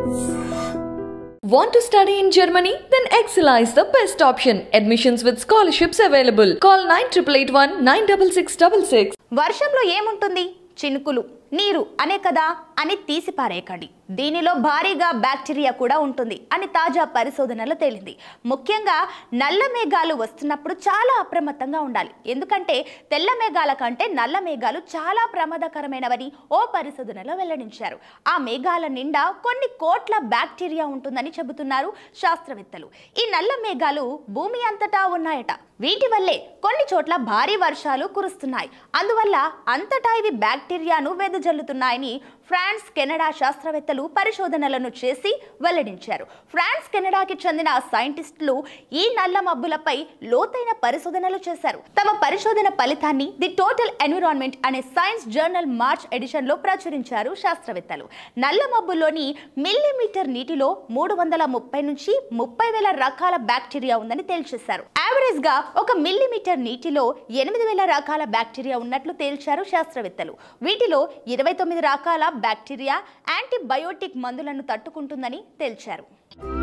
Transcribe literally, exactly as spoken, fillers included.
Want to study in Germany? Then Excella is the best option. Admissions with scholarships available. Call nine eight eight one nine six six six six. వర్షంలో ఏముంటుంది? చినుకులు, నీరు అనే కదా అని తీసి పారేయకండి. దీనిలో భారీగా బ్యాక్టీరియా కూడా ఉంటుంది అని తాజా పరిశోధనలో తేలింది. ముఖ్యంగా నల్ల మేఘాలు వస్తున్నప్పుడు చాలా అప్రమత్తంగా ఉండాలి. ఎందుకంటే తెల్ల మేఘాల కంటే నల్ల మేఘాలు చాలా ప్రమాదకరమైనవని ఓ పరిశోధనలో వెల్లడించారు. ఆ మేఘాల నిండా కొన్ని కోట్ల బ్యాక్టీరియా ఉంటుందని చెబుతున్నారు శాస్త్రవేత్తలు. ఈ నల్ల మేఘాలు భూమి అంతటా ఉన్నాయట. వీటి వల్లే కొన్ని చోట్ల భారీ వర్షాలు కురుస్తున్నాయి. అందువల్ల అంతటా ఇవి బ్యాక్టీరియాను వెదజల్లుతున్నాయని ఫ్రాన్స్, కెనడా శాస్త్రవేత్తలు పరిశోధనలను చేసి వెల్లడించారు. ఫ్రాన్స్, కెనడాకి చెందిన సైంటిస్టులు ఈ నల్ల మబ్బులపై లోతైన పరిశోధనలు చేశారు. తమ పరిశోధన ఫలితాన్ని ది టోటల్ ఎన్విరాన్మెంట్ అనే సైన్స్ జర్నల్ మార్చ్ ఎడిషన్ లో ప్రచురించారు శాస్త్రవేత్తలు. నల్ల మబ్బుల్లోని మిల్లీమీటర్ నీటిలో మూడు వందల ముప్పై నుంచి ముప్పై వేల రకాల బ్యాక్టీరియా ఉందని తేల్చేశారు. యావరేజ్ గా ఒక మిల్లీమీటర్ నీటిలో ఎనిమిది వేల రకాల బ్యాక్టీరియా ఉన్నట్లు తేల్చారు శాస్త్రవేత్తలు. వీటిలో ఇరవై తొమ్మిది రకాల బ్యాక్టీరియా యాంటీబయోటిక్ మందులను తట్టుకుంటుందని తేల్చారు.